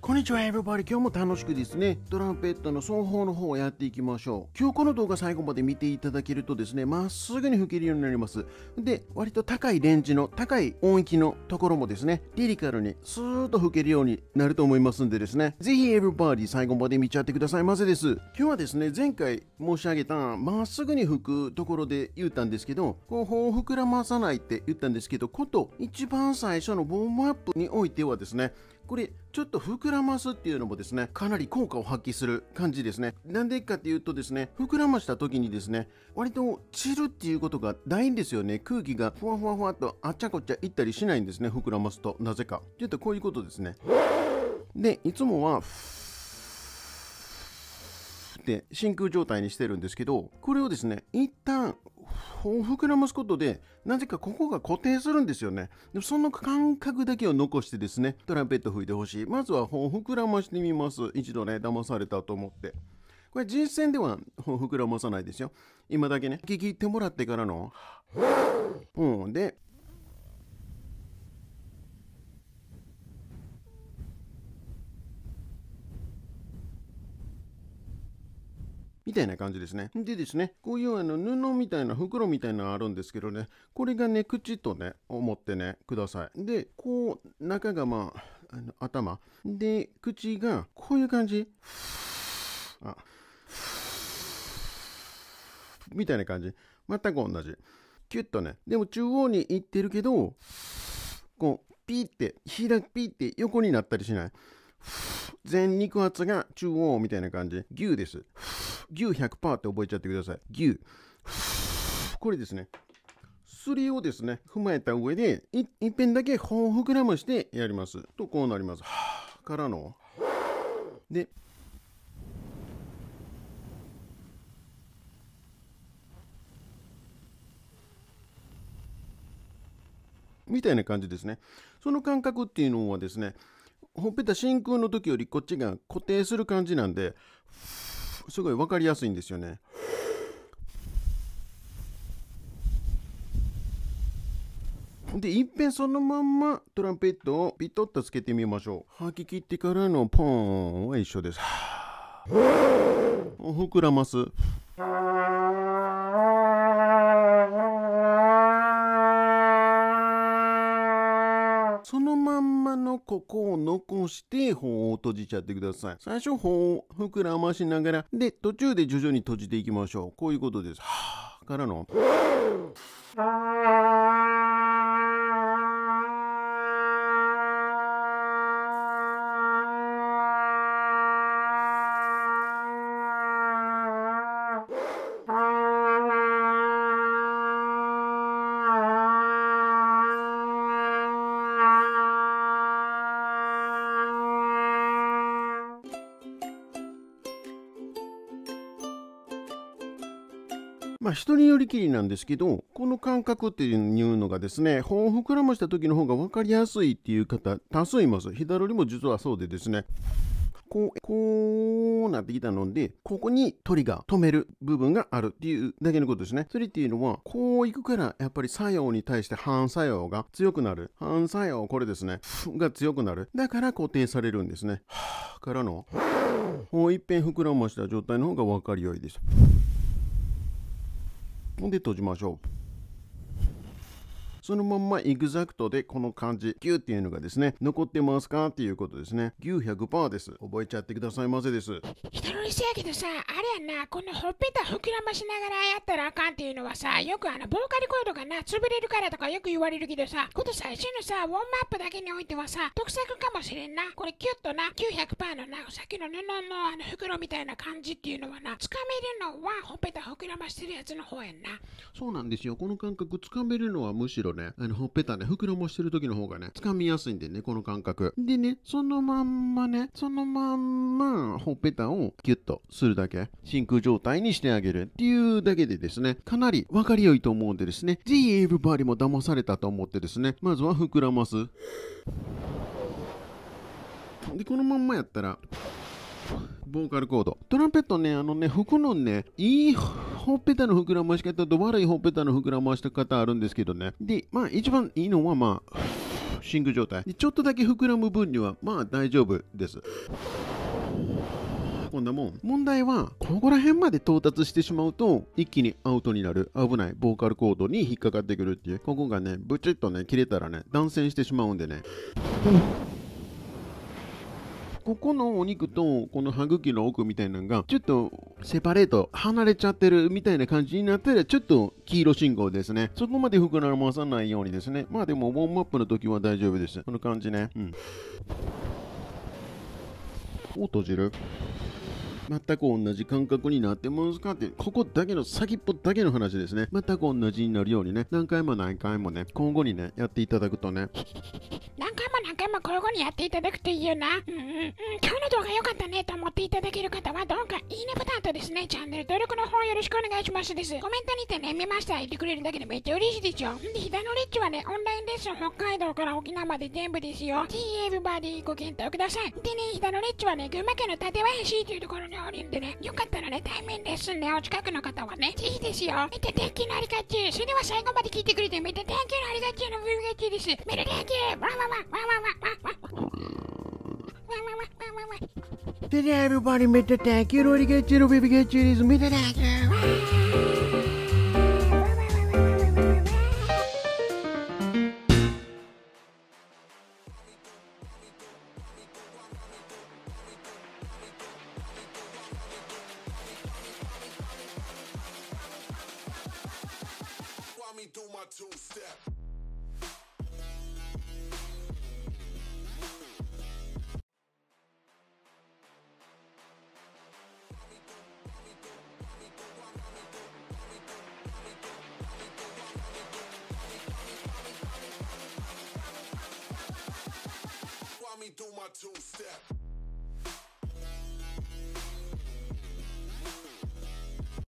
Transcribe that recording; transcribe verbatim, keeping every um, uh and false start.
こんにちは、エブリバディ。今日も楽しくですね、トランペットの奏法の方をやっていきましょう。今日この動画最後まで見ていただけるとですね、まっすぐに吹けるようになります。で、割と高いレンジの高い音域のところもですね、リリカルにスーッと吹けるようになると思いますんでですね、ぜひエブリバディ最後まで見ちゃってくださいませです。今日はですね、前回申し上げたまっすぐに吹くところで言ったんですけど、こう頬を膨らまさないって言ったんですけど、こと一番最初のウォームアップにおいてはですね、これちょっと膨らますっていうのもですね、かなり効果を発揮する感じですね。なんでかっていうとですね、膨らました時にですね、割と散るっていうことがないんですよね。空気がふわふわふわっとあっちゃこっちゃいったりしないんですね、膨らますと。なぜかっていうとこういうことですね。で、いつもはって真空状態にしてるんですけど、これをですね、一旦頬を膨らますことで、なぜかここが固定するんですよね。でその感覚だけを残してですね、トランペット吹いてほしい。まずは頬を膨らましてみます。一度ね、騙されたと思って。これ実践では頬を膨らまさないですよ。今だけね、聞いてもらってからの、うん、で、みたいな感じですね。でですね、こういうあの布みたいな袋みたいなのあるんですけどね、これがね、口とね、思ってね、ください。で、こう、中がまあ、あの頭。で、口がこういう感じ。あみたいな感じ。全く同じ。キュッとね。でも中央に行ってるけど、こう、ピーって、開くピーって横になったりしない。全肉圧が中央みたいな感じ。牛です。牛 ひゃくパーセント って覚えちゃってください。牛。これですね。すりをですね、踏まえた上で、い一遍だけ頬を膨らましてやります。と、こうなります。からの。で、みたいな感じですね。その感覚っていうのはですね、ほっぺた真空の時よりこっちが固定する感じなんで、すごい分かりやすいんですよね。で、いっぺんそのまんまトランペットをピトッとつけてみましょう。吐き切ってからのポーンは一緒です。膨らます。そのまんまのここを残して頬を閉じちゃってください。最初頬を膨らましながら、で、途中で徐々に閉じていきましょう。こういうことです。からの。まあ人によりきりなんですけど、この感覚っていうのがですね、頬を膨らました時の方が分かりやすいっていう方多数います。左よりも実はそうでですね、こう、こうなってきたので、ここに鳥が止める部分があるっていうだけのことですね。それっていうのは、こういくからやっぱり作用に対して反作用が強くなる。反作用、これですね、が強くなる。だから固定されるんですね。からの、もう一遍膨らました状態の方が分かりよいです。で閉じましょう。そのまんまエグザクトでこの感じ、ギューっていうのがですね、残ってますかっていうことですね。牛 ひゃくパーセント です。覚えちゃってくださいませです。 人のりせやけどさ、あれやんな、このほっぺた膨らましながらやったらあかんっていうのはさ、よくあのボーカルコードがな、潰れるからとかよく言われるけどさ、こと最初のさ、ウォームアップだけにおいてはさ、得策かもしれんな。これキュッとな、きゅうひゃくパーセント のな、さっきの布のあの袋みたいな感じっていうのはな、つかめるのはほっぺた膨らましてるやつの方やんな。 そうなんですよ。この感覚つかめるのはむしろね、あのほっぺたね、膨らましてる時の方がね、つかみやすいんでね、この感覚。でね、そのまんまね、そのまんまほっぺたをギュッとするだけ、真空状態にしてあげるっていうだけでですね、かなり分かりよいと思うんでですね、ぜひエブバリも騙されたと思ってですね、まずは膨らます。で、このまんまやったら、ボーカルコード。トランペットね、あのね、吹くのね、いいほっぺたの膨らまし方と悪いほっぺたの膨らまし方あるんですけどね。で、まあ一番いいのはまあ、 シンク状態で、ちょっとだけ膨らむ分にはまあ大丈夫です。こんなもん。問題はここら辺まで到達してしまうと一気にアウトになる危ないボーカルコードに引っかかってくるっていう、ここがねブチッとね切れたらね断線してしまうんでね、ここのお肉とこの歯茎の奥みたいなのがちょっとセパレート離れちゃってるみたいな感じになったらちょっと黄色信号ですね。そこまで膨らまさないようにですね。まあでもウォームアップの時は大丈夫です。この感じね。うん。を閉じる。全く同じ感覚になってますかって、ここだけの先っぽだけの話ですね。全く同じになるようにね、何回も何回もね、今後にね、やっていただくとね。 何回も何回も交互にやっていただくといいよな。うんうんうん。今日の動画良かったねと思っていただける方はどうかいいねボタンとですね、チャンネル登録の方よろしくお願いしますです。コメントにてね、見ました言ってくれるだけでめっちゃ嬉しいですよ。で、ひだのレッジはね、オンラインレッスン北海道から沖縄まで全部ですよ。ぜひエブバディご検討ください。でね、ひだのレッジはね、群馬県の館林というところにおるんでね、よかったらね、対面レッスンね、お近くの方はね、ぜひですよ。めっちゃ天気のありがち。それでは最後まで聞いてくれてめっちゃ天気のありがちのブルガチです。めっちゃ天気わわわわわわわわわわわわわわわ。 でね、everybody めっちゃ天気のありがちのベビーガチです。めっちゃ天気。 Me do my two step. Me do my two step.